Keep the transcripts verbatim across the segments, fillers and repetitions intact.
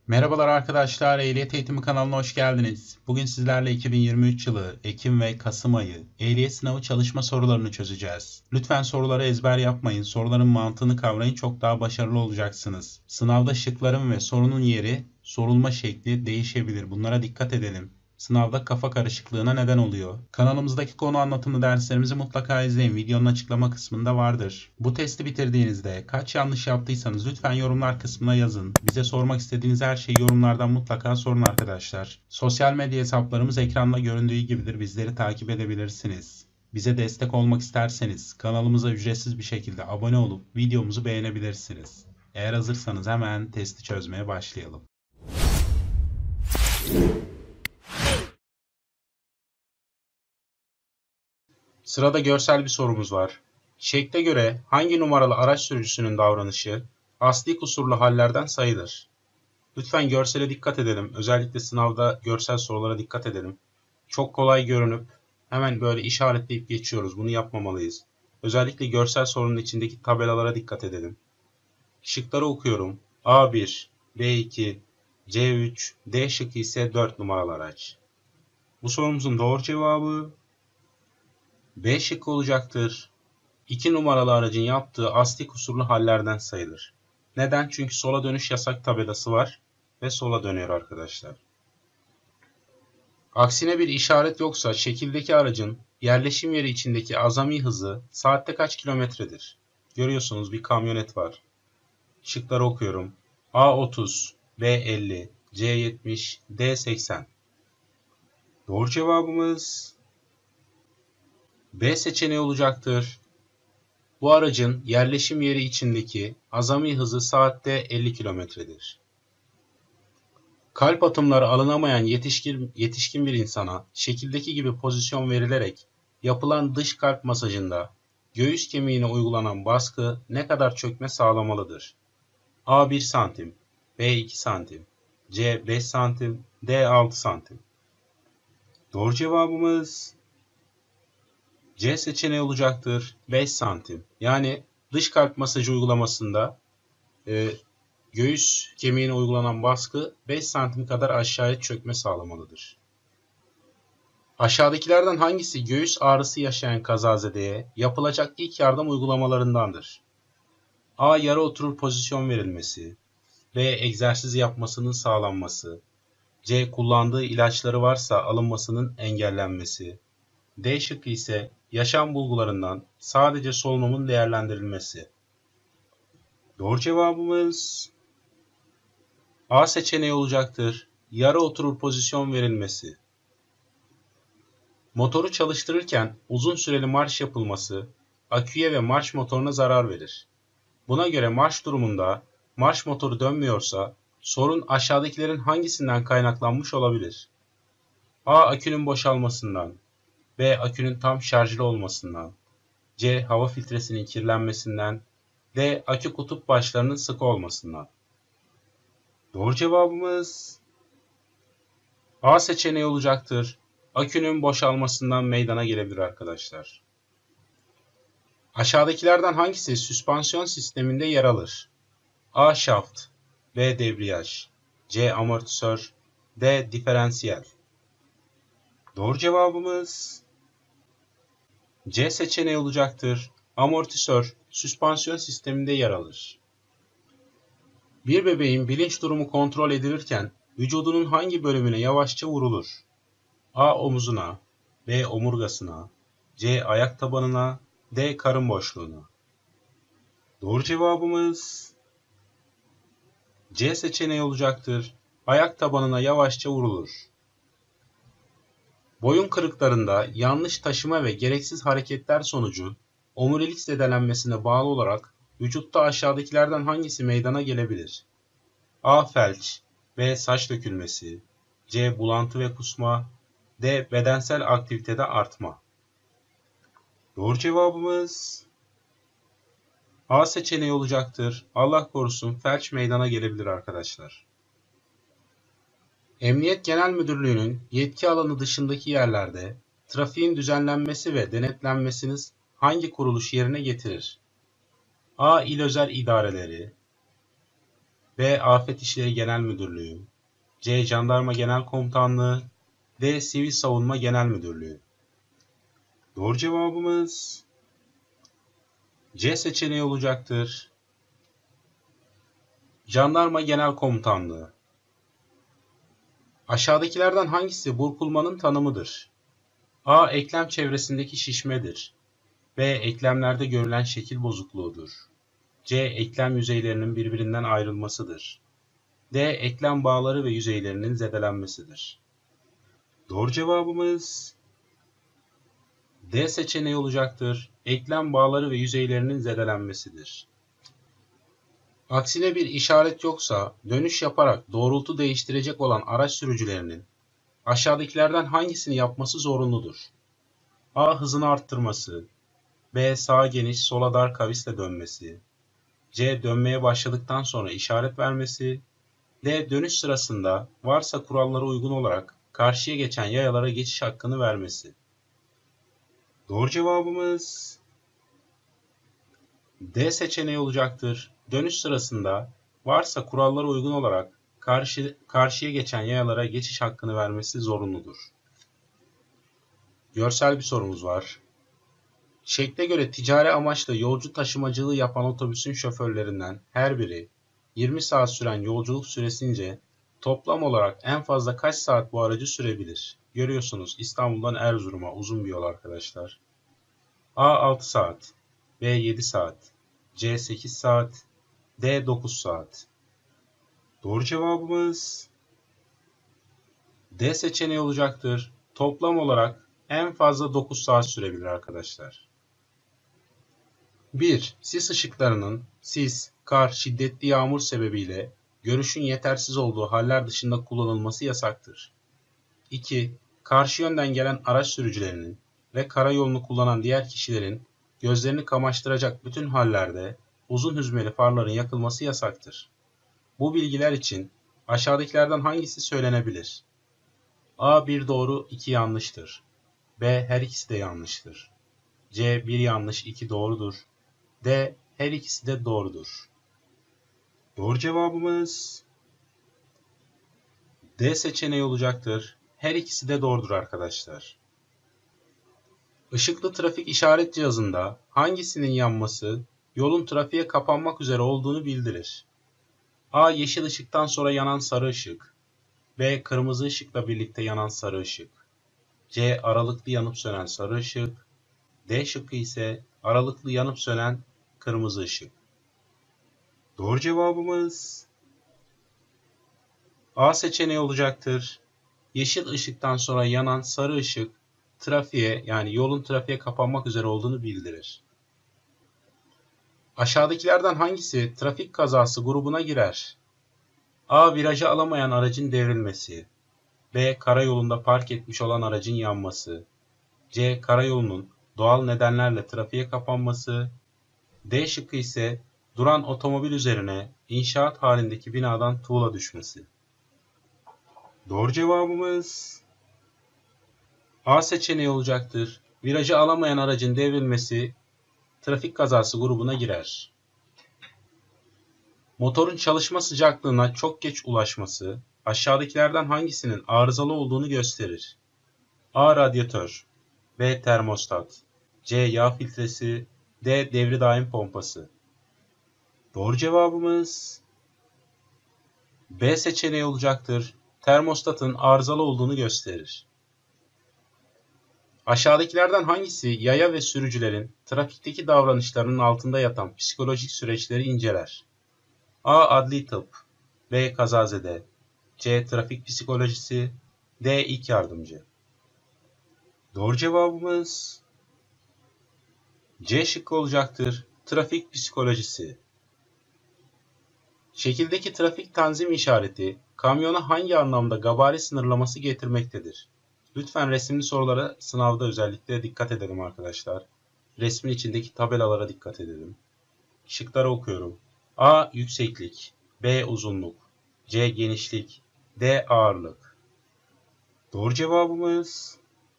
Merhabalar arkadaşlar, Ehliyet Eğitimi kanalına hoş geldiniz. Bugün sizlerle iki bin yirmi üç yılı Ekim ve Kasım ayı ehliyet sınavı çalışma sorularını çözeceğiz. Lütfen soruları ezber yapmayın, soruların mantığını kavrayın, çok daha başarılı olacaksınız. Sınavda şıkların ve sorunun yeri, sorulma şekli değişebilir. Bunlara dikkat edelim. Sınavda kafa karışıklığına neden oluyor. Kanalımızdaki konu anlatımlı derslerimizi mutlaka izleyin. Videonun açıklama kısmında vardır. Bu testi bitirdiğinizde kaç yanlış yaptıysanız lütfen yorumlar kısmına yazın. Bize sormak istediğiniz her şeyi yorumlardan mutlaka sorun arkadaşlar. Sosyal medya hesaplarımız ekranda göründüğü gibidir. Bizleri takip edebilirsiniz. Bize destek olmak isterseniz kanalımıza ücretsiz bir şekilde abone olup videomuzu beğenebilirsiniz. Eğer hazırsanız hemen testi çözmeye başlayalım. Sırada görsel bir sorumuz var. Şekle göre hangi numaralı araç sürücüsünün davranışı asli kusurlu hallerden sayılır? Lütfen görsele dikkat edelim. Özellikle sınavda görsel sorulara dikkat edelim. Çok kolay görünüp hemen böyle işaretleyip geçiyoruz. Bunu yapmamalıyız. Özellikle görsel sorunun içindeki tabelalara dikkat edelim. Şıkları okuyorum. A bir, B iki, C üç, D şıkkı ise dört numaralı araç. Bu sorumuzun doğru cevabı B şıkkı olacaktır. iki numaralı aracın yaptığı asli kusurlu hallerden sayılır. Neden? Çünkü sola dönüş yasak tabelası var ve sola dönüyor arkadaşlar. Aksine bir işaret yoksa şekildeki aracın yerleşim yeri içindeki azami hızı saatte kaç kilometredir? Görüyorsunuz bir kamyonet var. Şıkları okuyorum. A otuz, B elli, C yetmiş, D seksen. Doğru cevabımız B seçeneği olacaktır. Bu aracın yerleşim yeri içindeki azami hızı saatte elli kilometredir. Kalp atımları alınamayan yetişkin, yetişkin bir insana şekildeki gibi pozisyon verilerek yapılan dış kalp masajında göğüs kemiğine uygulanan baskı ne kadar çökme sağlamalıdır? A bir santim, B iki santim, C beş santim, D altı santim. Doğru cevabımız C seçeneği olacaktır. beş santim. Yani dış kalp masajı uygulamasında e, göğüs kemiğine uygulanan baskı beş santim kadar aşağıya çökme sağlamalıdır. Aşağıdakilerden hangisi göğüs ağrısı yaşayan kazazedeye yapılacak ilk yardım uygulamalarındandır? A. Yara oturur pozisyon verilmesi. B. Egzersiz yapmasının sağlanması. C. Kullandığı ilaçları varsa alınmasının engellenmesi. D şıkkı ise yaşam bulgularından sadece solunumun değerlendirilmesi. Doğru cevabımız A seçeneği olacaktır. Yara oturur pozisyon verilmesi. Motoru çalıştırırken uzun süreli marş yapılması aküye ve marş motoruna zarar verir. Buna göre marş durumunda marş motoru dönmüyorsa sorun aşağıdakilerin hangisinden kaynaklanmış olabilir? A. Akünün boşalmasından. B. Akünün tam şarjlı olmasından. C. Hava filtresinin kirlenmesinden. D. Akü kutup başlarının sık olmasından. Doğru cevabımız A seçeneği olacaktır. Akünün boşalmasından meydana gelebilir arkadaşlar. Aşağıdakilerden hangisi süspansiyon sisteminde yer alır? A. Şaft, B. Debriyaj, C. Amortisör, D. Diferansiyel. Doğru cevabımız C seçeneği olacaktır. Amortisör süspansiyon sisteminde yer alır. Bir bebeğin bilinç durumu kontrol edilirken vücudunun hangi bölümüne yavaşça vurulur? A. Omuzuna, B. Omurgasına, C. Ayak tabanına, D. Karın boşluğuna. Doğru cevabımız C seçeneği olacaktır. Ayak tabanına yavaşça vurulur. Boyun kırıklarında yanlış taşıma ve gereksiz hareketler sonucu omurilik zedelenmesine bağlı olarak vücutta aşağıdakilerden hangisi meydana gelebilir? A. Felç, B. Saç dökülmesi, C. Bulantı ve kusma, D. Bedensel aktivitede artma. Doğru cevabımız A seçeneği olacaktır. Allah korusun felç meydana gelebilir arkadaşlar. Emniyet Genel Müdürlüğü'nün yetki alanı dışındaki yerlerde trafiğin düzenlenmesi ve denetlenmesini hangi kuruluş yerine getirir? A. İl Özel İdareleri, B. Afet İşleri Genel Müdürlüğü, C. Jandarma Genel Komutanlığı, D. Sivil Savunma Genel Müdürlüğü. Doğru cevabımız C seçeneği olacaktır. Jandarma Genel Komutanlığı. Aşağıdakilerden hangisi burkulmanın tanımıdır? A. Eklem çevresindeki şişmedir. B. Eklemlerde görülen şekil bozukluğudur. C. Eklem yüzeylerinin birbirinden ayrılmasıdır. D. Eklem bağları ve yüzeylerinin zedelenmesidir. Doğru cevabımız D seçeneği olacaktır. Eklem bağları ve yüzeylerinin zedelenmesidir. Aksine bir işaret yoksa dönüş yaparak doğrultu değiştirecek olan araç sürücülerinin aşağıdakilerden hangisini yapması zorunludur? A. Hızını arttırması, B. Sağa geniş, sola dar kavisle dönmesi, C. Dönmeye başladıktan sonra işaret vermesi, D. Dönüş sırasında varsa kurallara uygun olarak karşıya geçen yayalara geçiş hakkını vermesi. Doğru cevabımız D seçeneği olacaktır. Dönüş sırasında varsa kurallara uygun olarak karşı, karşıya geçen yayalara geçiş hakkını vermesi zorunludur. Görsel bir sorumuz var. Şekle göre ticari amaçla yolcu taşımacılığı yapan otobüsün şoförlerinden her biri yirmi saat süren yolculuk süresince toplam olarak en fazla kaç saat bu aracı sürebilir? Görüyorsunuz İstanbul'dan Erzurum'a uzun bir yol arkadaşlar. A. altı saat, B. yedi saat, C. sekiz saat, D. dokuz saat. Doğru cevabımız D seçeneği olacaktır. Toplam olarak en fazla dokuz saat sürebilir arkadaşlar. bir. Sis ışıklarının sis, kar, şiddetli yağmur sebebiyle görüşün yetersiz olduğu haller dışında kullanılması yasaktır. iki. Karşı yönden gelen araç sürücülerinin ve karayolunu kullanan diğer kişilerin gözlerini kamaştıracak bütün hallerde uzun hüzmeli farların yakılması yasaktır. Bu bilgiler için aşağıdakilerden hangisi söylenebilir? A. bir doğru, iki yanlıştır. B. Her ikisi de yanlıştır. C. bir yanlış, iki doğrudur. D. Her ikisi de doğrudur. Doğru cevabımız D seçeneği olacaktır. Her ikisi de doğrudur arkadaşlar. Işıklı trafik işaret cihazında hangisinin yanması yolun trafiğe kapanmak üzere olduğunu bildirir? A. Yeşil ışıktan sonra yanan sarı ışık. B. Kırmızı ışıkla birlikte yanan sarı ışık. C. Aralıklı yanıp sönen sarı ışık. D şıkkı ise aralıklı yanıp sönen kırmızı ışık. Doğru cevabımız A seçeneği olacaktır. Yeşil ışıktan sonra yanan sarı ışık trafiğe yani yolun trafiğe kapanmak üzere olduğunu bildirir. Aşağıdakilerden hangisi trafik kazası grubuna girer? A. Virajı alamayan aracın devrilmesi. B. Karayolunda park etmiş olan aracın yanması. C. Karayolunun doğal nedenlerle trafiğe kapanması. D şıkkı ise duran otomobil üzerine inşaat halindeki binadan tuğla düşmesi. Doğru cevabımız A seçeneği olacaktır. Virajı alamayan aracın devrilmesi trafik kazası grubuna girer. Motorun çalışma sıcaklığına çok geç ulaşması aşağıdakilerden hangisinin arızalı olduğunu gösterir? A. Radyatör, B. Termostat, C. Yağ filtresi, D. Devri daim pompası. Doğru cevabımız B seçeneği olacaktır. Termostatın arızalı olduğunu gösterir. Aşağıdakilerden hangisi yaya ve sürücülerin trafikteki davranışlarının altında yatan psikolojik süreçleri inceler? A. Adli tıp, B. Kazazede, C. Trafik psikolojisi, D. İlk yardımcı. Doğru cevabımız C şıkkı olacaktır. Trafik psikolojisi. Şekildeki trafik tanzim işareti kamyona hangi anlamda gabari sınırlaması getirmektedir? Lütfen resimli sorulara sınavda özellikle dikkat edelim arkadaşlar. Resmin içindeki tabelalara dikkat edelim. Şıkları okuyorum. A. Yükseklik, B. Uzunluk, C. Genişlik, D. Ağırlık. Doğru cevabımız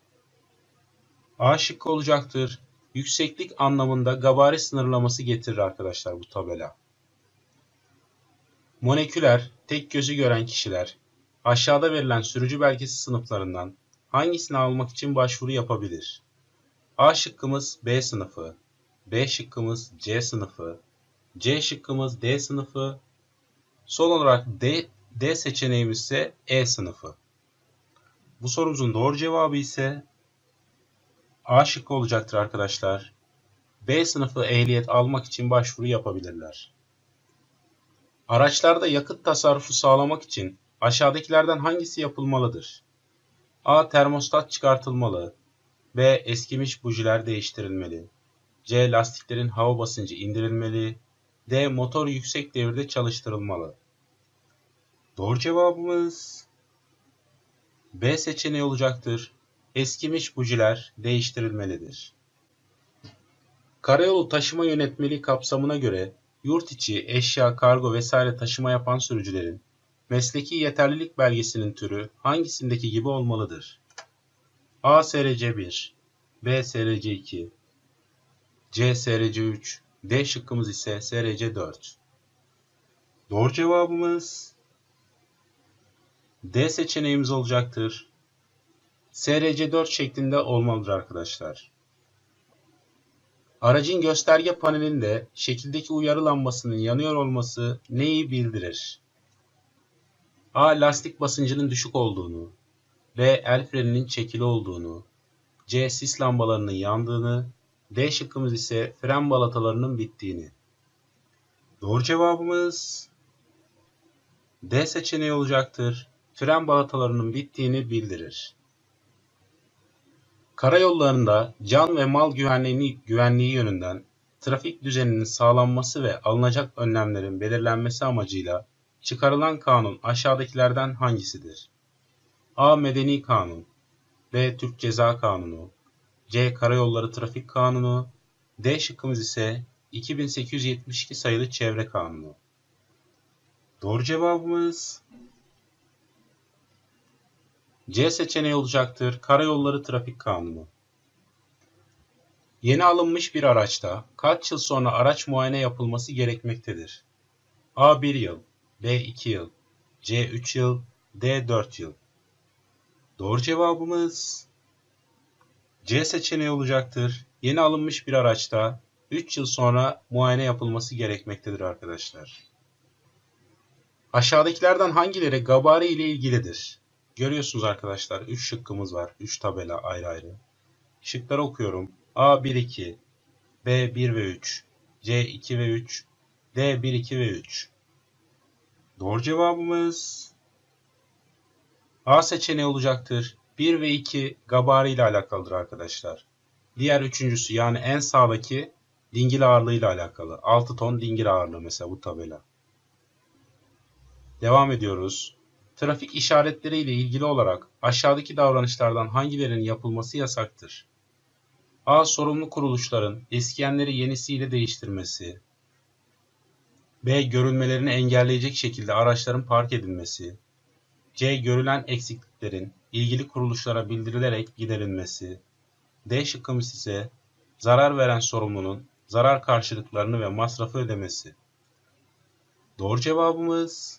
A şıkkı olacaktır. Yükseklik anlamında gabari sınırlaması getirir arkadaşlar bu tabela. Moleküler, tek gözü gören kişiler, aşağıda verilen sürücü belgesi sınıflarından hangisini almak için başvuru yapabilir? A şıkkımız B sınıfı, B şıkkımız C sınıfı, C şıkkımız D sınıfı, son olarak D, D seçeneğimiz ise E sınıfı. Bu sorumuzun doğru cevabı ise A şıkkı olacaktır arkadaşlar. B sınıfı ehliyet almak için başvuru yapabilirler. Araçlarda yakıt tasarrufu sağlamak için aşağıdakilerden hangisi yapılmalıdır? A. Termostat çıkartılmalı. B. Eskimiş bujiler değiştirilmeli. C. Lastiklerin hava basıncı indirilmeli. D. Motor yüksek devirde çalıştırılmalı. Doğru cevabımız B seçeneği olacaktır. Eskimiş bujiler değiştirilmelidir. Karayolu taşıma yönetmeliği kapsamına göre yurt içi, eşya, kargo vesaire taşıma yapan sürücülerin mesleki yeterlilik belgesinin türü hangisindeki gibi olmalıdır? A. S R C bir, B. S R C iki, C. S R C üç, D şıkkımız ise S R C dört. Doğru cevabımız D seçeneğimiz olacaktır. S R C dört şeklinde olmalıdır arkadaşlar. Aracın gösterge panelinde şekildeki uyarı lambasının yanıyor olması neyi bildirir? A. Lastik basıncının düşük olduğunu, B. El freninin çekili olduğunu, C. Sis lambalarının yandığını, D şıkkımız ise fren balatalarının bittiğini. Doğru cevabımız D seçeneği olacaktır. Fren balatalarının bittiğini bildirir. Karayollarında can ve mal güvenliği, güvenliği yönünden trafik düzeninin sağlanması ve alınacak önlemlerin belirlenmesi amacıyla çıkarılan kanun aşağıdakilerden hangisidir? A. Medeni Kanun, B. Türk Ceza Kanunu, C. Karayolları Trafik Kanunu, D şıkkımız ise iki bin sekiz yüz yetmiş iki sayılı Çevre Kanunu. Doğru cevabımız C seçeneği olacaktır. Karayolları Trafik Kanunu. Yeni alınmış bir araçta kaç yıl sonra araç muayene yapılması gerekmektedir? A. bir yıl, B. iki yıl, C. üç yıl, D. dört yıl. Doğru cevabımız C seçeneği olacaktır. Yeni alınmış bir araçta üç yıl sonra muayene yapılması gerekmektedir arkadaşlar. Aşağıdakilerden hangileri gabari ile ilgilidir? Görüyorsunuz arkadaşlar üç şıkkımız var. üç tabela ayrı ayrı. Şıkları okuyorum. A bir iki, B bir ve üç, C iki ve üç, D bir iki ve üç. Doğru cevabımız A seçeneği olacaktır. bir ve iki gabari ile alakalıdır arkadaşlar. Diğer üçüncüsü yani en sağdaki dingil ağırlığı ile alakalı. altı ton dingil ağırlığı mesela bu tabela. Devam ediyoruz. Trafik işaretleri ile ilgili olarak aşağıdaki davranışlardan hangilerinin yapılması yasaktır? A. Sorumlu kuruluşların eskiyenleri yenisiyle değiştirmesi. B. Görülmelerini engelleyecek şekilde araçların park edilmesi. C. Görülen eksikliklerin ilgili kuruluşlara bildirilerek giderilmesi. D şıkkımız ise zarar veren sorumlunun zarar karşılıklarını ve masrafı ödemesi. Doğru cevabımız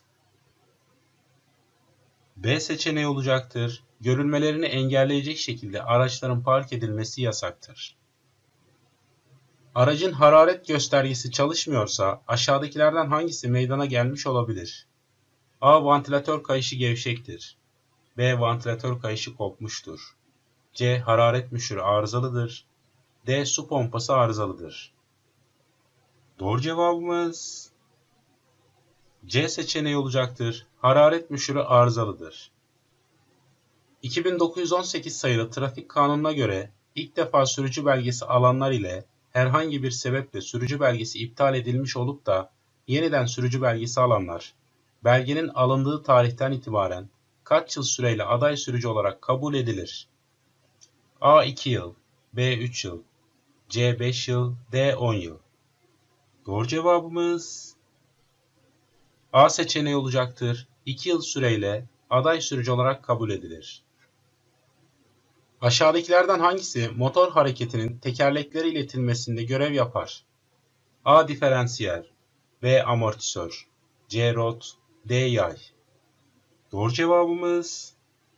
B seçeneği olacaktır. Görülmelerini engelleyecek şekilde araçların park edilmesi yasaktır. Aracın hararet göstergesi çalışmıyorsa aşağıdakilerden hangisi meydana gelmiş olabilir? A. Vantilatör kayışı gevşektir. B. Vantilatör kayışı kopmuştur. C. Hararet müşürü arızalıdır. D. Su pompası arızalıdır. Doğru cevabımız C seçeneği olacaktır. Hararet müşürü arızalıdır. iki bin dokuz yüz on sekiz sayılı Trafik Kanunu'na göre ilk defa sürücü belgesi alanlar ile herhangi bir sebeple sürücü belgesi iptal edilmiş olup da yeniden sürücü belgesi alanlar, belgenin alındığı tarihten itibaren kaç yıl süreyle aday sürücü olarak kabul edilir? A. iki yıl, B. üç yıl, C. beş yıl, D. on yıl. Doğru cevabımız A seçeneği olacaktır. iki yıl süreyle aday sürücü olarak kabul edilir. Aşağıdakilerden hangisi motor hareketinin tekerlekleri iletilmesinde görev yapar? A. Diferansiyel, B. Amortisör, C. Rot, D. Yay. Doğru cevabımız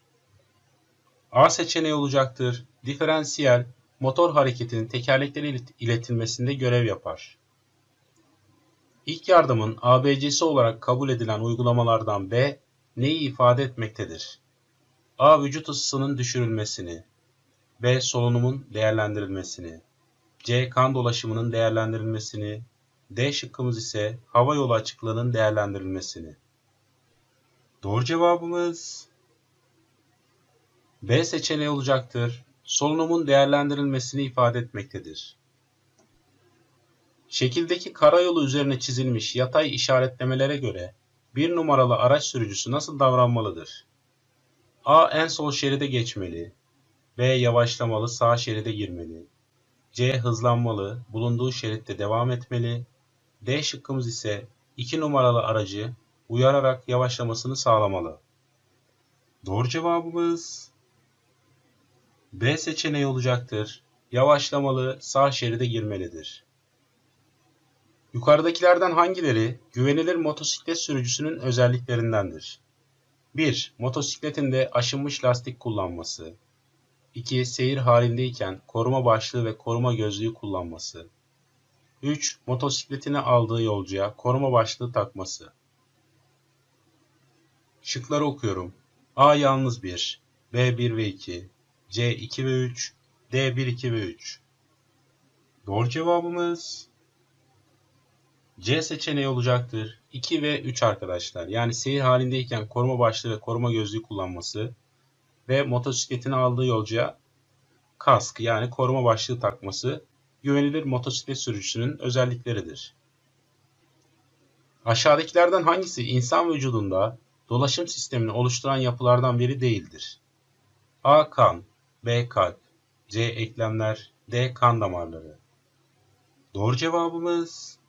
A seçeneği olacaktır. Diferansiyel, motor hareketinin tekerleklere iletilmesinde görev yapar. İlk yardımın A B C'si olarak kabul edilen uygulamalardan B, neyi ifade etmektedir? A. Vücut ısısının düşürülmesini. B. Solunumun değerlendirilmesini. C. Kan dolaşımının değerlendirilmesini. D şıkkımız ise hava yolu açıklığının değerlendirilmesini. Doğru cevabımız B seçeneği olacaktır. Solunumun değerlendirilmesini ifade etmektedir. Şekildeki karayolu üzerine çizilmiş yatay işaretlemelere göre bir numaralı araç sürücüsü nasıl davranmalıdır? A. En sol şeride geçmeli. B. Yavaşlamalı, sağ şeride girmeli. C. Hızlanmalı, bulunduğu şeritte devam etmeli. D şıkkımız ise iki numaralı aracı uyararak yavaşlamasını sağlamalı. Doğru cevabımız B seçeneği olacaktır. Yavaşlamalı, sağ şeride girmelidir. Yukarıdakilerden hangileri güvenilir motosiklet sürücüsünün özelliklerindendir? bir. Motosikletinde aşınmış lastik kullanması. iki. Seyir halindeyken koruma başlığı ve koruma gözlüğü kullanması. üç. Motosikletini aldığı yolcuya koruma başlığı takması. Şıkları okuyorum. A yalnız bir, B bir ve iki, C iki ve üç, D bir, iki ve üç. Doğru cevabımız C seçeneği olacaktır. iki ve üç arkadaşlar. Yani seyir halindeyken koruma başlığı ve koruma gözlüğü kullanması ve motosikletini aldığı yolcuya kask yani koruma başlığı takması güvenilir motosiklet sürücüsünün özellikleridir. Aşağıdakilerden hangisi insan vücudunda dolaşım sistemini oluşturan yapılardan biri değildir? A. Kan, B. Kalp, C. Eklemler, D. Kan damarları. Doğru cevabımız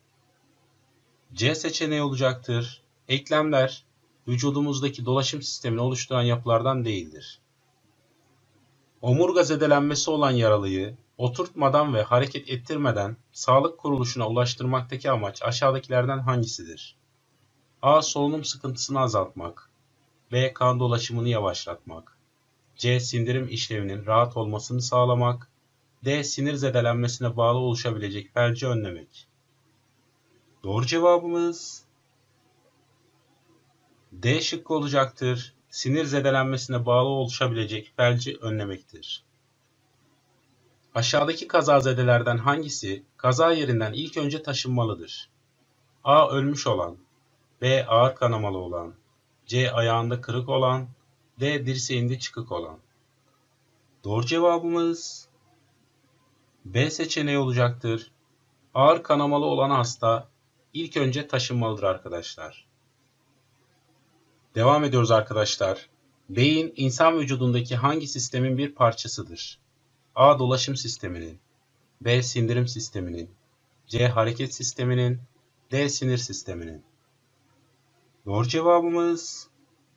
C seçeneği olacaktır. Eklemler vücudumuzdaki dolaşım sistemini oluşturan yapılardan değildir. Omurga zedelenmesi olan yaralıyı oturtmadan ve hareket ettirmeden sağlık kuruluşuna ulaştırmaktaki amaç aşağıdakilerden hangisidir? A. Solunum sıkıntısını azaltmak. B. Kan dolaşımını yavaşlatmak. C. Sindirim işlevinin rahat olmasını sağlamak. D. Sinir zedelenmesine bağlı oluşabilecek felci önlemek. Doğru cevabımız D şıkkı olacaktır. Sinir zedelenmesine bağlı oluşabilecek felci önlemektir. Aşağıdaki kazazedelerden hangisi kaza yerinden ilk önce taşınmalıdır? A. Ölmüş olan, B. Ağır kanamalı olan, C. Ayağında kırık olan, D. Dirseğinde çıkık olan. Doğru cevabımız B seçeneği olacaktır. Ağır kanamalı olan hasta ilk önce taşınmalıdır arkadaşlar. Devam ediyoruz arkadaşlar. Beyin insan vücudundaki hangi sistemin bir parçasıdır? A. Dolaşım sisteminin, B. Sindirim sisteminin, C. Hareket sisteminin, D. Sinir sisteminin. Doğru cevabımız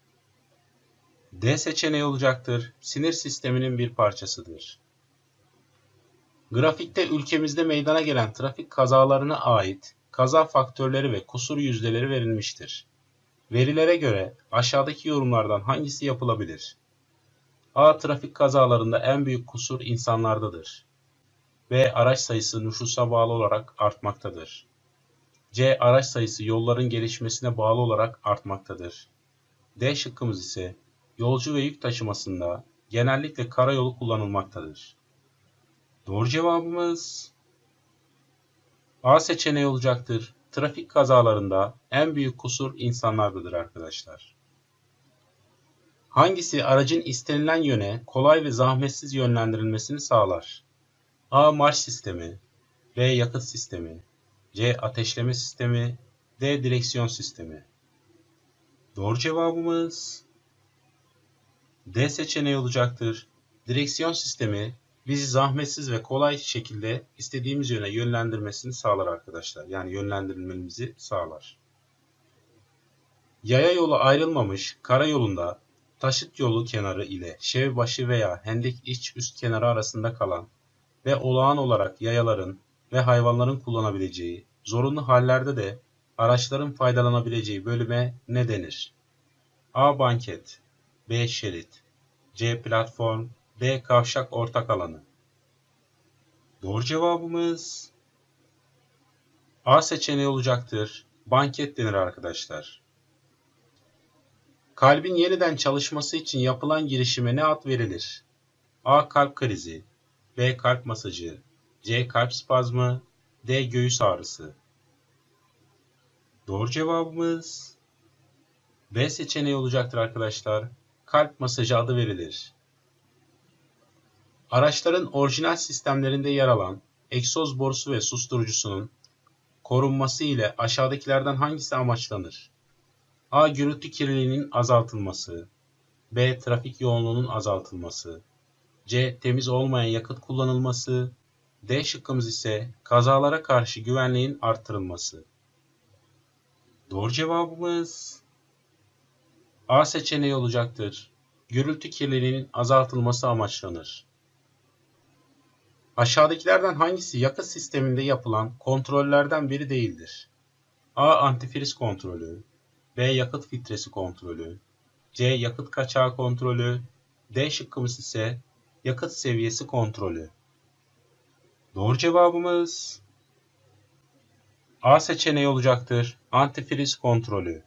D seçeneği olacaktır. Sinir sisteminin bir parçasıdır. Grafikte ülkemizde meydana gelen trafik kazalarına ait kaza faktörleri ve kusur yüzdeleri verilmiştir. Verilere göre aşağıdaki yorumlardan hangisi yapılabilir? A. Trafik kazalarında en büyük kusur insanlardadır. B. Araç sayısı nüfusa bağlı olarak artmaktadır. C. Araç sayısı yolların gelişmesine bağlı olarak artmaktadır. D şıkkımız ise yolcu ve yük taşımasında genellikle karayolu kullanılmaktadır. Doğru cevabımız A seçeneği olacaktır. Trafik kazalarında en büyük kusur insanlardadır arkadaşlar. Hangisi aracın istenilen yöne kolay ve zahmetsiz yönlendirilmesini sağlar? A. Marş sistemi, B. Yakıt sistemi, C. Ateşleme sistemi, D. Direksiyon sistemi. Doğru cevabımız D seçeneği olacaktır. Direksiyon sistemi bizi zahmetsiz ve kolay şekilde istediğimiz yöne yönlendirmesini sağlar arkadaşlar. Yani yönlendirilmemizi sağlar. Yaya yolu ayrılmamış karayolunda taşıt yolu kenarı ile şevbaşı veya hendek iç üst kenarı arasında kalan ve olağan olarak yayaların ve hayvanların kullanabileceği, zorunlu hallerde de araçların faydalanabileceği bölüme ne denir? A. Banket, B. Şerit, C. Platform, D. Kavşak ortak alanı. Doğru cevabımız A seçeneği olacaktır. Banket denir arkadaşlar. Kalbin yeniden çalışması için yapılan girişime ne ad verilir? A. Kalp krizi, B. Kalp masajı, C. Kalp spazmı, D. Göğüs ağrısı. Doğru cevabımız B seçeneği olacaktır arkadaşlar. Kalp masajı adı verilir. Araçların orijinal sistemlerinde yer alan egzoz borusu ve susturucusunun korunması ile aşağıdakilerden hangisi amaçlanır? A. Gürültü kirliliğinin azaltılması, B. Trafik yoğunluğunun azaltılması, C. Temiz olmayan yakıt kullanılması, D şıkkımız ise kazalara karşı güvenliğin artırılması. Doğru cevabımız A seçeneği olacaktır. Gürültü kirliliğinin azaltılması amaçlanır. Aşağıdakilerden hangisi yakıt sisteminde yapılan kontrollerden biri değildir? A. Antifriz kontrolü, B. Yakıt filtresi kontrolü, C. Yakıt kaçağı kontrolü, D şıkkımız ise yakıt seviyesi kontrolü. Doğru cevabımız A seçeneği olacaktır. Antifriz kontrolü.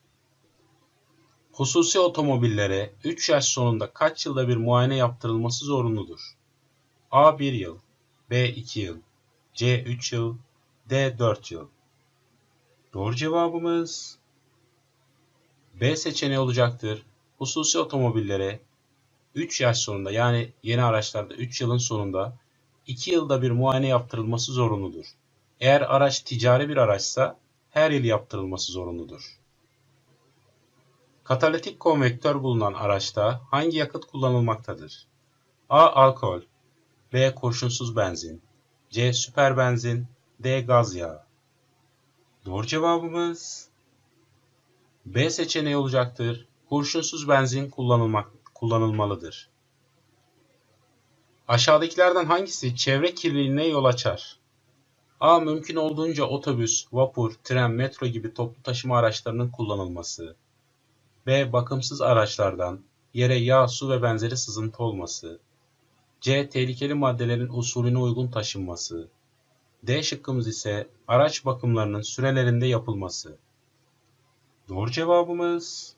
Hususi otomobillere üç yaş sonunda kaç yılda bir muayene yaptırılması zorunludur? A. bir yıl, B. iki yıl, C. üç yıl, D. dört yıl. Doğru cevabımız B seçeneği olacaktır. Hususi otomobillere üç yaş sonunda, yani yeni araçlarda üç yılın sonunda iki yılda bir muayene yaptırılması zorunludur. Eğer araç ticari bir araçsa her yıl yaptırılması zorunludur. Katalitik konvektör bulunan araçta hangi yakıt kullanılmaktadır? A. Alkol, B. Kurşunsuz benzin, C. Süper benzin, D. Gaz yağı. Doğru cevabımız B seçeneği olacaktır. Kurşunsuz benzin kullanılmak, kullanılmalıdır. Aşağıdakilerden hangisi çevre kirliliğine yol açar? A. Mümkün olduğunca otobüs, vapur, tren, metro gibi toplu taşıma araçlarının kullanılması. B. Bakımsız araçlardan yere yağ, su ve benzeri sızıntı olması. C. Tehlikeli maddelerin usulüne uygun taşınması. D şıkkımız ise araç bakımlarının sürelerinde yapılması. Doğru cevabımız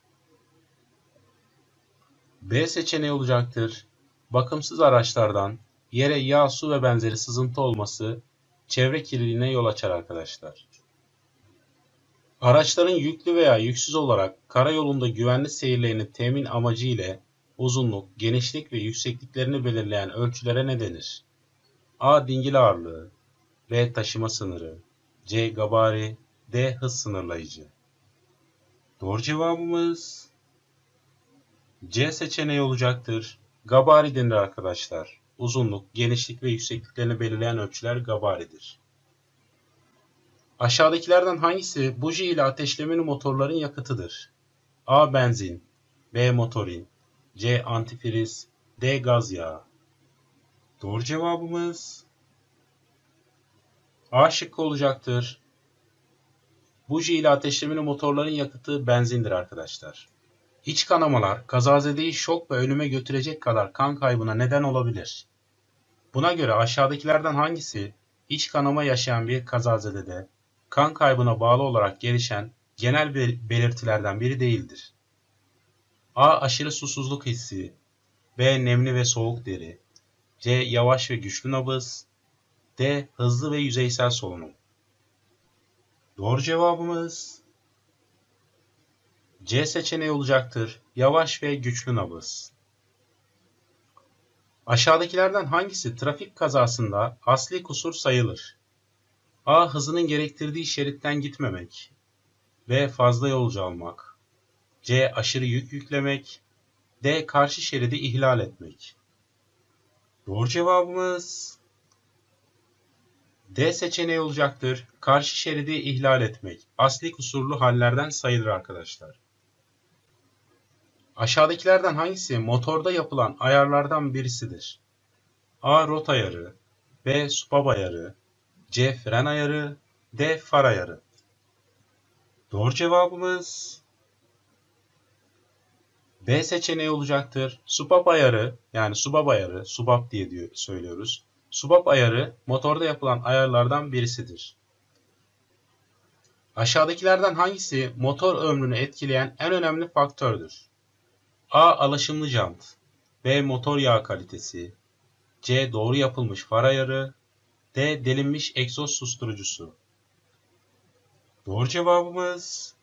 B seçeneği olacaktır. Bakımsız araçlardan yere yağ, su ve benzeri sızıntı olması çevre kirliliğine yol açar arkadaşlar. Araçların yüklü veya yüksüz olarak karayolunda güvenli seyirlerini temin amacı ile uzunluk, genişlik ve yüksekliklerini belirleyen ölçülere ne denir? A. Dingil ağırlığı, B. Taşıma sınırı, C. Gabari, D. Hız sınırlayıcı. Doğru cevabımız C seçeneği olacaktır. Gabari denir arkadaşlar. Uzunluk, genişlik ve yüksekliklerini belirleyen ölçüler gabaridir. Aşağıdakilerden hangisi buji ile ateşlemeli motorların yakıtıdır? A. Benzin, B. Motorin, C. Antifriz, D. Gaz yağı. Doğru cevabımız A şıkkı olacaktır. Buji ile ateşlemeli motorların yakıtı benzindir arkadaşlar. İç kanamalar kazazedeyi şok ve ölüme götürecek kadar kan kaybına neden olabilir. Buna göre aşağıdakilerden hangisi iç kanama yaşayan bir kazazedede kan kaybına bağlı olarak gelişen genel belirtilerden biri değildir? A. Aşırı susuzluk hissi, B. Nemli ve soğuk deri, C. Yavaş ve güçlü nabız, D. Hızlı ve yüzeysel solunum. Doğru cevabımız C seçeneği olacaktır. Yavaş ve güçlü nabız. Aşağıdakilerden hangisi trafik kazasında asli kusur sayılır? A. Hızının gerektirdiği şeritten gitmemek, B. Fazla yolcu almak, C. Aşırı yük yüklemek, D. Karşı şeridi ihlal etmek. Doğru cevabımız D seçeneği olacaktır. Karşı şeridi ihlal etmek asli kusurlu hallerden sayılır arkadaşlar. Aşağıdakilerden hangisi motorda yapılan ayarlardan birisidir? A. Rot ayarı, B. Stop ayarı, C. Fren ayarı, D. Far ayarı. Doğru cevabımız B seçeneği olacaktır. Subap ayarı, yani subap ayarı, subap diye diyor, söylüyoruz. Subap ayarı motorda yapılan ayarlardan birisidir. Aşağıdakilerden hangisi motor ömrünü etkileyen en önemli faktördür? A. Alaşımlı jant, B. Motor yağı kalitesi, C. Doğru yapılmış far ayarı, D. Delinmiş egzoz susturucusu. Doğru cevabımız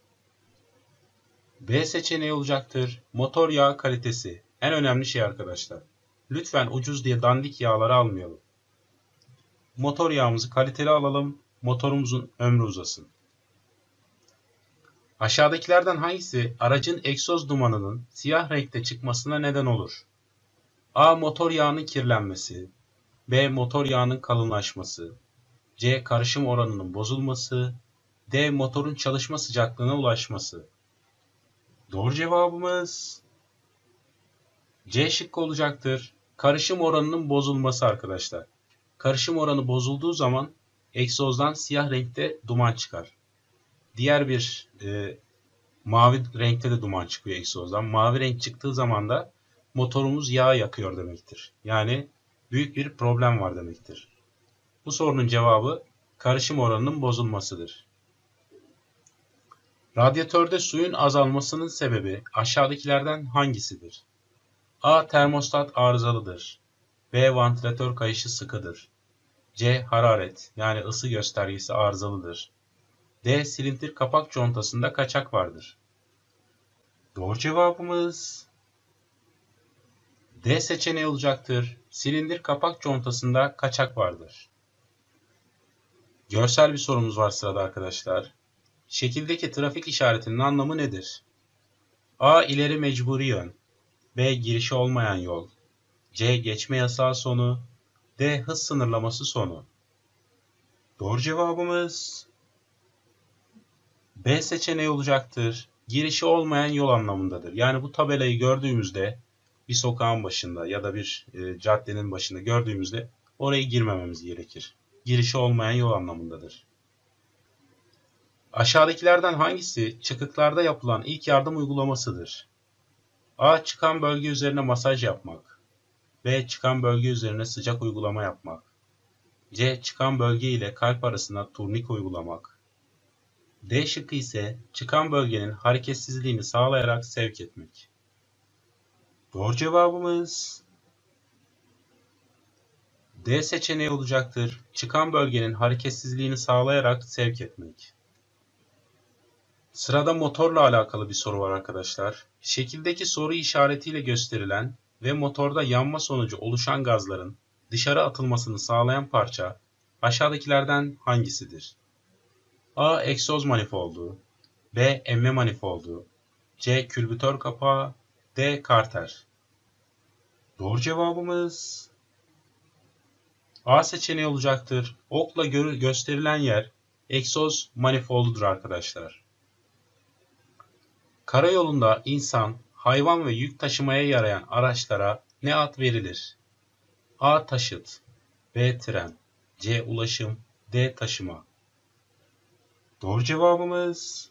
B seçeneği olacaktır. Motor yağı kalitesi en önemli şey arkadaşlar. Lütfen ucuz diye dandik yağları almayalım. Motor yağımızı kaliteli alalım, motorumuzun ömrü uzasın. Aşağıdakilerden hangisi aracın egzoz dumanının siyah renkte çıkmasına neden olur? A. Motor yağının kirlenmesi, B. Motor yağının kalınlaşması, C. Karışım oranının bozulması, D. Motorun çalışma sıcaklığına ulaşması. Doğru cevabımız C şıkkı olacaktır. Karışım oranının bozulması arkadaşlar. Karışım oranı bozulduğu zaman egzozdan siyah renkte duman çıkar. Diğer bir e, mavi renkte de duman çıkıyor egzozdan. Mavi renk çıktığı zaman da motorumuz yağ yakıyor demektir. Yani büyük bir problem var demektir. Bu sorunun cevabı karışım oranının bozulmasıdır. Radyatörde suyun azalmasının sebebi aşağıdakilerden hangisidir? A. Termostat arızalıdır. B. Vantilatör kayışı sıkıdır. C. Hararet, yani ısı göstergesi arızalıdır. D. Silindir kapak contasında kaçak vardır. Doğru cevabımız D seçeneği olacaktır. Silindir kapak contasında kaçak vardır. Görsel bir sorumuz var sırada arkadaşlar. Şekildeki trafik işaretinin anlamı nedir? A. İleri mecburi yön, B. Girişi olmayan yol, C. Geçme yasağı sonu, D. Hız sınırlaması sonu. Doğru cevabımız B seçeneği olacaktır. Girişi olmayan yol anlamındadır. Yani bu tabelayı gördüğümüzde bir sokağın başında ya da bir e, caddenin başında gördüğümüzde oraya girmememiz gerekir. Girişi olmayan yol anlamındadır. Aşağıdakilerden hangisi çıkıklarda yapılan ilk yardım uygulamasıdır? A. Çıkan bölge üzerine masaj yapmak, B. Çıkan bölge üzerine sıcak uygulama yapmak, C. Çıkan bölge ile kalp arasında turnik uygulamak, D şıkkı ise çıkan bölgenin hareketsizliğini sağlayarak sevk etmek. Doğru cevabımız D seçeneği olacaktır. Çıkan bölgenin hareketsizliğini sağlayarak sevk etmek. Sırada motorla alakalı bir soru var arkadaşlar. Şekildeki soru işaretiyle gösterilen ve motorda yanma sonucu oluşan gazların dışarı atılmasını sağlayan parça aşağıdakilerden hangisidir? A. Egzoz manifoldu, B. Emme manifoldu, C. Külbütör kapağı, D. Karter. Doğru cevabımız A seçeneği olacaktır. Okla gö gösterilen yer egzoz manifoldudur arkadaşlar. Karayolunda insan, hayvan ve yük taşımaya yarayan araçlara ne ad verilir? A. Taşıt, B. Tren, C. Ulaşım, D. Taşıma. Doğru cevabımız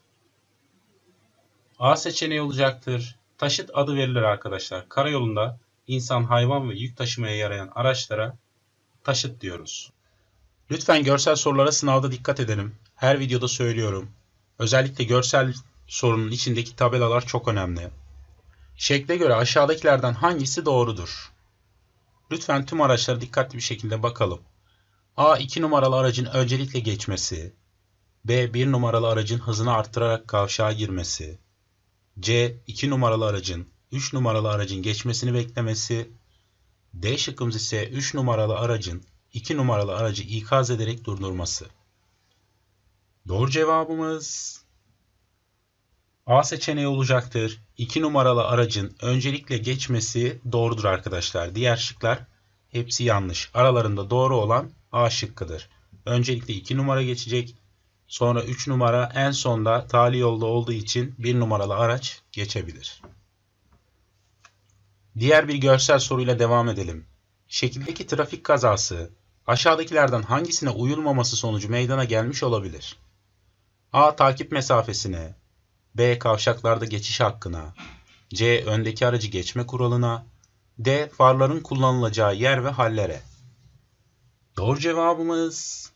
A seçeneği olacaktır. Taşıt adı verilir arkadaşlar. Karayolunda insan, hayvan ve yük taşımaya yarayan araçlara taşıt diyoruz. Lütfen görsel sorulara sınavda dikkat edelim. Her videoda söylüyorum. Özellikle görsel sorunun içindeki tabelalar çok önemli. Şekle göre aşağıdakilerden hangisi doğrudur? Lütfen tüm araçlara dikkatli bir şekilde bakalım. A. iki numaralı aracın öncelikle geçmesi, B. bir numaralı aracın hızını arttırarak kavşağa girmesi, C. iki numaralı aracın üç numaralı aracın geçmesini beklemesi, D şıkkımız ise üç numaralı aracın iki numaralı aracı ikaz ederek durdurması. Doğru cevabımız A seçeneği olacaktır. iki numaralı aracın öncelikle geçmesi doğrudur arkadaşlar. Diğer şıklar hepsi yanlış. Aralarında doğru olan A şıkkıdır. Öncelikle iki numara geçecek. Sonra üç numara, en sonda tali yolda olduğu için bir numaralı araç geçebilir. Diğer bir görsel soruyla devam edelim. Şekildeki trafik kazası aşağıdakilerden hangisine uyulmaması sonucu meydana gelmiş olabilir? A. Takip mesafesine, B. Kavşaklarda geçiş hakkına, C. Öndeki aracı geçme kuralına, D. Farların kullanılacağı yer ve hallere. Doğru cevabımız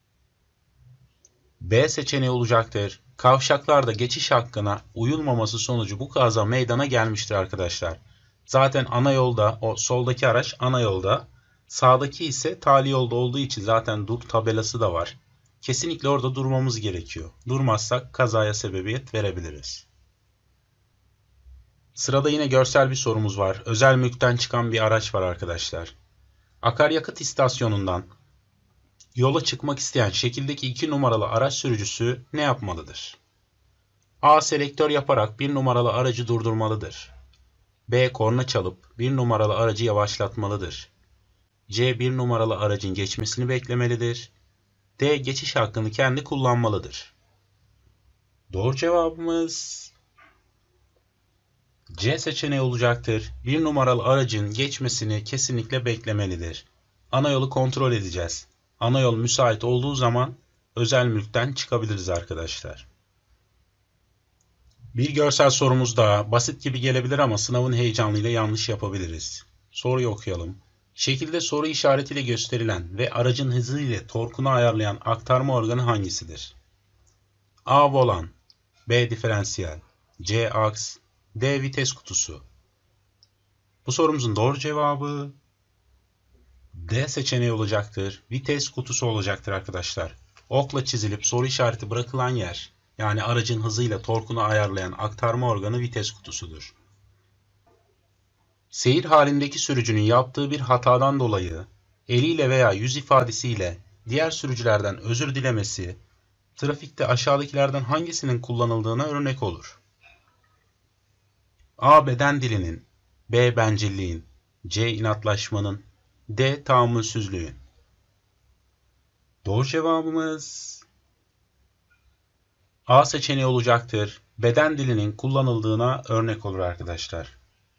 B seçeneği olacaktır. Kavşaklarda geçiş hakkına uyulmaması sonucu bu kaza meydana gelmiştir arkadaşlar. Zaten ana yolda, o soldaki araç ana yolda, sağdaki ise tali yolda olduğu için zaten dur tabelası da var. Kesinlikle orada durmamız gerekiyor. Durmazsak kazaya sebebiyet verebiliriz. Sırada yine görsel bir sorumuz var. Özel mülkten çıkan bir araç var arkadaşlar. Akaryakıt istasyonundan yola çıkmak isteyen şekildeki iki numaralı araç sürücüsü ne yapmalıdır? A. Selektör yaparak bir numaralı aracı durdurmalıdır. B. Korna çalıp bir numaralı aracı yavaşlatmalıdır. C. bir numaralı aracın geçmesini beklemelidir. D. Geçiş hakkını kendi kullanmalıdır. Doğru cevabımız C seçeneği olacaktır. Bir numaralı aracın geçmesini kesinlikle beklemelidir. Ana yolu kontrol edeceğiz. Ana yol müsait olduğu zaman özel mülkten çıkabiliriz arkadaşlar. Bir görsel sorumuz daha. Basit gibi gelebilir ama sınavın heyecanıyla yanlış yapabiliriz. Soruyu okuyalım. Şekilde soru işaretiyle gösterilen ve aracın hızı ile torkunu ayarlayan aktarma organı hangisidir? A. Volan, B. Diferansiyel, C. Aks, D. Vites kutusu. Bu sorumuzun doğru cevabı D seçeneği olacaktır. Vites kutusu olacaktır arkadaşlar. Okla çizilip soru işareti bırakılan yer, yani aracın hızıyla torkunu ayarlayan aktarma organı vites kutusudur. Seyir halindeki sürücünün yaptığı bir hatadan dolayı eliyle veya yüz ifadesiyle diğer sürücülerden özür dilemesi, trafikte aşağıdakilerden hangisinin kullanıldığına örnek olur? A. Beden dilinin, B. Bencilliğin, C. İnatlaşmanın, D. Tahammülsüzlüğün. Doğru cevabımız A seçeneği olacaktır. Beden dilinin kullanıldığına örnek olur arkadaşlar.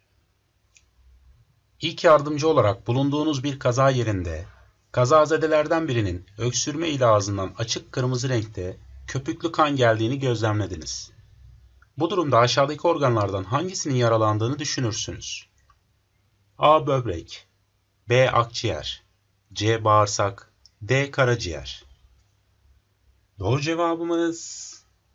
İlk yardımcı olarak bulunduğunuz bir kaza yerinde kazazedelerden birinin öksürme ile ağzından açık kırmızı renkte köpüklü kan geldiğini gözlemlediniz. Bu durumda aşağıdaki organlardan hangisinin yaralandığını düşünürsünüz. A. Böbrek, B. Akciğer, C. Bağırsak, D. Karaciğer. Doğru cevabımız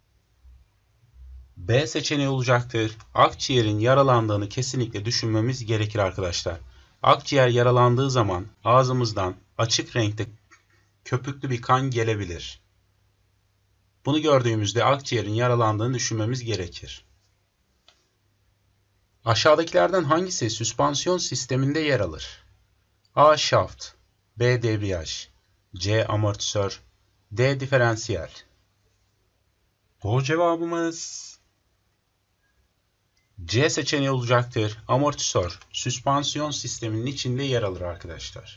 B seçeneği olacaktır. Akciğerin yaralandığını kesinlikle düşünmemiz gerekir arkadaşlar. Akciğer yaralandığı zaman ağzımızdan açık renkte köpüklü bir kan gelebilir. Bunu gördüğümüzde akciğerin yaralandığını düşünmemiz gerekir. Aşağıdakilerden hangisi süspansiyon sisteminde yer alır? A. Şaft, B. Debriyaj, C. Amortisör, D. Diferansiyel. Doğru cevabımız C seçeneği olacaktır. Amortisör, süspansiyon sisteminin içinde yer alır arkadaşlar.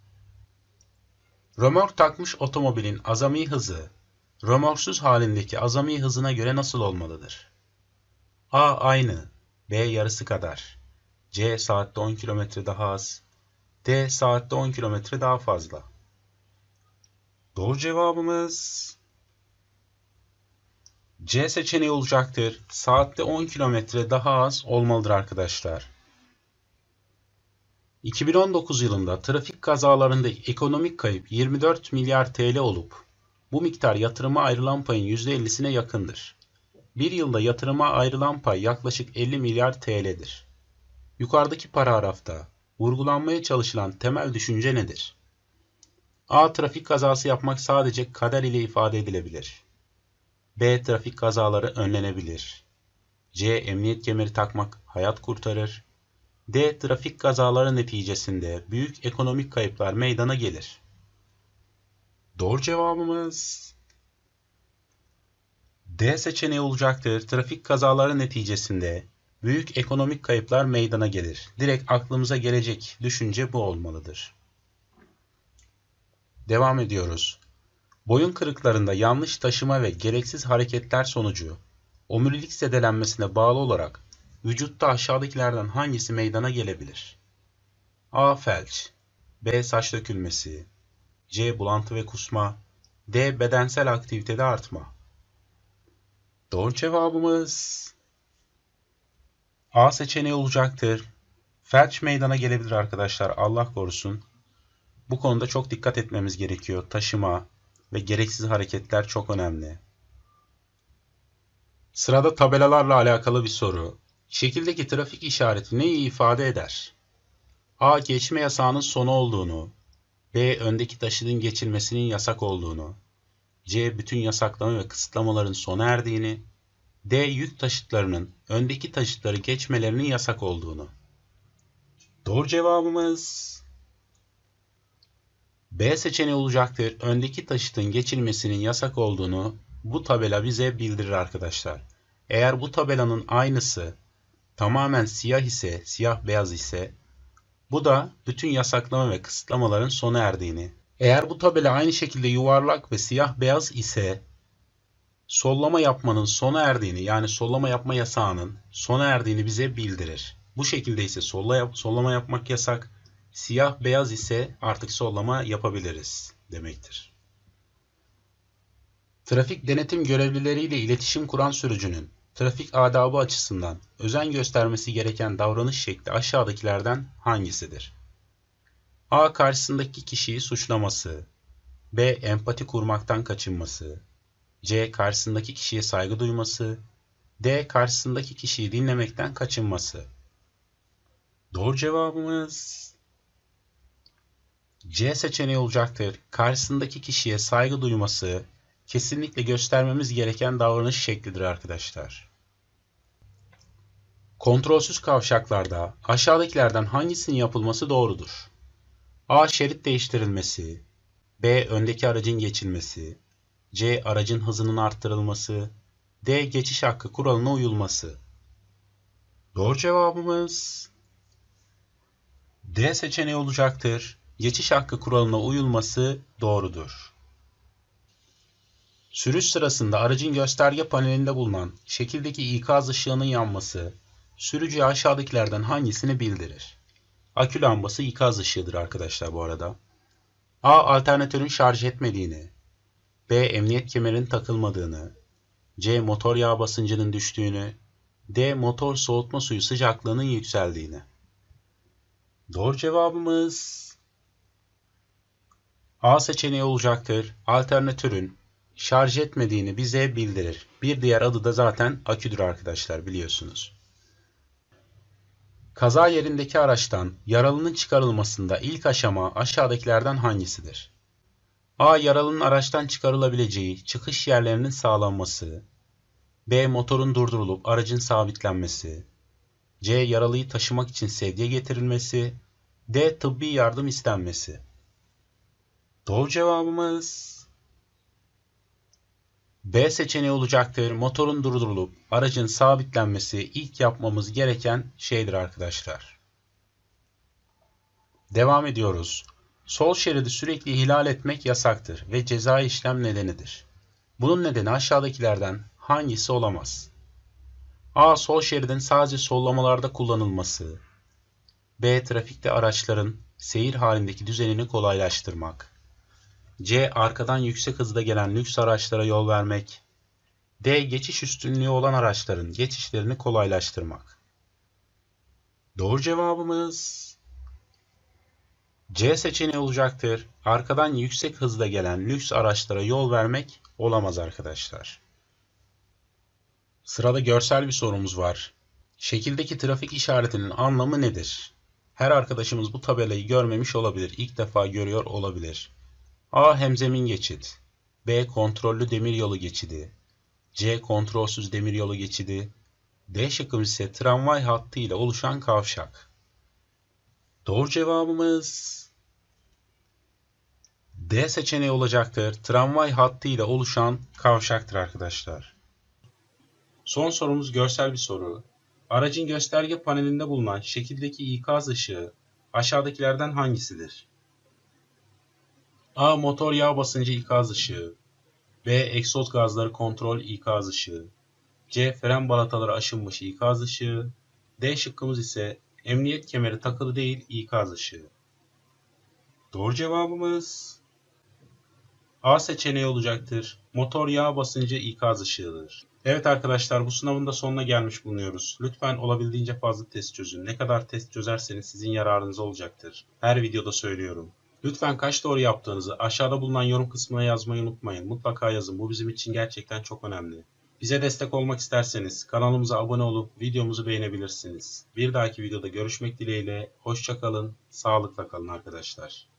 Römork takmış otomobilin azami hızı, römorksuz halindeki azami hızına göre nasıl olmalıdır? A. Aynı, B. Yarısı kadar, C. Saatte on kilometre daha az, D. Saatte on kilometre daha fazla. Doğru cevabımız C seçeneği olacaktır. Saatte on kilometre daha az olmalıdır arkadaşlar. iki bin on dokuz yılında trafik kazalarında ekonomik kayıp yirmi dört milyar T L olup bu miktar yatırıma ayrılan payın yüzde ellisine yakındır. Bir yılda yatırıma ayrılan pay yaklaşık elli milyar T L'dir. Yukarıdaki paragrafta vurgulanmaya çalışılan temel düşünce nedir? A. Trafik kazası yapmak sadece kader ile ifade edilebilir. B. Trafik kazaları önlenebilir. C. Emniyet kemeri takmak hayat kurtarır. D. Trafik kazaları neticesinde büyük ekonomik kayıplar meydana gelir. Doğru cevabımız D seçeneği olacaktır. Trafik kazaları neticesinde büyük ekonomik kayıplar meydana gelir. Direkt aklımıza gelecek düşünce bu olmalıdır. Devam ediyoruz. Boyun kırıklarında yanlış taşıma ve gereksiz hareketler sonucu omurilik zedelenmesine bağlı olarak vücutta aşağıdakilerden hangisi meydana gelebilir? A. Felç, B. Saç dökülmesi, C. Bulantı ve kusma, D. Bedensel aktivitede artma. Doğru cevabımız A seçeneği olacaktır. Felç meydana gelebilir arkadaşlar, Allah korusun. Bu konuda çok dikkat etmemiz gerekiyor. Taşıma ve gereksiz hareketler çok önemli. Sırada tabelalarla alakalı bir soru. Şekildeki trafik işareti neyi ifade eder? A. Geçme yasağının sonu olduğunu. B. Öndeki taşıtın geçilmesinin yasak olduğunu. C. Bütün yasaklama ve kısıtlamaların sona erdiğini. D. Yük taşıtlarının öndeki taşıtları geçmelerinin yasak olduğunu. Doğru cevabımız B seçeneği olacaktır. Öndeki taşıtın geçilmesinin yasak olduğunu bu tabela bize bildirir arkadaşlar. Eğer bu tabelanın aynısı tamamen siyah ise, siyah beyaz ise, bu da bütün yasaklama ve kısıtlamaların sona erdiğini. Eğer bu tabela aynı şekilde yuvarlak ve siyah beyaz ise, sollama yapmanın sona erdiğini, yani sollama yapma yasağının sona erdiğini bize bildirir. Bu şekilde ise solla yap, sollama yapmak yasak, siyah beyaz ise artık sollama yapabiliriz demektir. Trafik denetim görevlileriyle iletişim kuran sürücünün trafik adabı açısından özen göstermesi gereken davranış şekli aşağıdakilerden hangisidir? A. Karşısındaki kişiyi suçlaması. B. Empati kurmaktan kaçınması. C. Karşısındaki kişiye saygı duyması. D. Karşısındaki kişiyi dinlemekten kaçınması. Doğru cevabımız C seçeneği olacaktır. Karşısındaki kişiye saygı duyması kesinlikle göstermemiz gereken davranış şeklidir arkadaşlar. Kontrolsüz kavşaklarda aşağıdakilerden hangisinin yapılması doğrudur? A. Şerit değiştirilmesi. B. Öndeki aracın geçilmesi. C. Aracın hızının arttırılması. D. Geçiş hakkı kuralına uyulması. Doğru cevabımız D seçeneği olacaktır. Geçiş hakkı kuralına uyulması doğrudur. Sürüş sırasında aracın gösterge panelinde bulunan şekildeki ikaz ışığının yanması sürücüye aşağıdakilerden hangisini bildirir? Akü lambası ikaz ışığıdır arkadaşlar bu arada. A. Alternatörün şarj etmediğini. B. Emniyet kemerinin takılmadığını. C. Motor yağ basıncının düştüğünü. D. Motor soğutma suyu sıcaklığının yükseldiğini. Doğru cevabımız A seçeneği olacaktır. Alternatörün şarj etmediğini bize bildirir. Bir diğer adı da zaten aküdür arkadaşlar, biliyorsunuz. Kaza yerindeki araçtan yaralının çıkarılmasında ilk aşama aşağıdakilerden hangisidir? A. Yaralının araçtan çıkarılabileceği çıkış yerlerinin sağlanması. B. Motorun durdurulup aracın sabitlenmesi. C. Yaralıyı taşımak için sedye getirilmesi. D. Tıbbi yardım istenmesi. Doğru cevabımız B seçeneği olacaktır. Motorun durdurulup aracın sabitlenmesi ilk yapmamız gereken şeydir arkadaşlar. Devam ediyoruz. Sol şeridi sürekli ihlal etmek yasaktır ve cezai işlem nedenidir. Bunun nedeni aşağıdakilerden hangisi olamaz? A. Sol şeridin sadece sollamalarda kullanılması. B. Trafikte araçların seyir halindeki düzenini kolaylaştırmak. C. Arkadan yüksek hızda gelen lüks araçlara yol vermek. D. Geçiş üstünlüğü olan araçların geçişlerini kolaylaştırmak. Doğru cevabımız C seçeneği olacaktır. Arkadan yüksek hızda gelen lüks araçlara yol vermek olamaz arkadaşlar. Sırada görsel bir sorumuz var. Şekildeki trafik işaretinin anlamı nedir? Her arkadaşımız bu tabelayı görmemiş olabilir, ilk defa görüyor olabilir. A. Hemzemin geçit. B. Kontrollü demiryolu geçidi. C. Kontrolsüz demiryolu geçidi. D şıkkımız ise tramvay hattı ile oluşan kavşak. Doğru cevabımız D seçeneği olacaktır. Tramvay hattı ile oluşan kavşaktır arkadaşlar. Son sorumuz görsel bir soru. Aracın gösterge panelinde bulunan şekildeki ikaz ışığı aşağıdakilerden hangisidir? A. Motor yağ basıncı ikaz ışığı. B. Egzoz gazları kontrol ikaz ışığı. C. Fren balataları aşınmış ikaz ışığı. D şıkkımız ise emniyet kemeri takılı değil ikaz ışığı. Doğru cevabımız A seçeneği olacaktır. Motor yağ basıncı ikaz ışığıdır. Evet arkadaşlar, bu sınavın da sonuna gelmiş bulunuyoruz. Lütfen olabildiğince fazla test çözün. Ne kadar test çözerseniz sizin yararınıza olacaktır. Her videoda söylüyorum. Lütfen kaç doğru yaptığınızı aşağıda bulunan yorum kısmına yazmayı unutmayın. Mutlaka yazın. Bu bizim için gerçekten çok önemli. Bize destek olmak isterseniz kanalımıza abone olup videomuzu beğenebilirsiniz. Bir dahaki videoda görüşmek dileğiyle. Hoşça kalın, sağlıkla kalın arkadaşlar.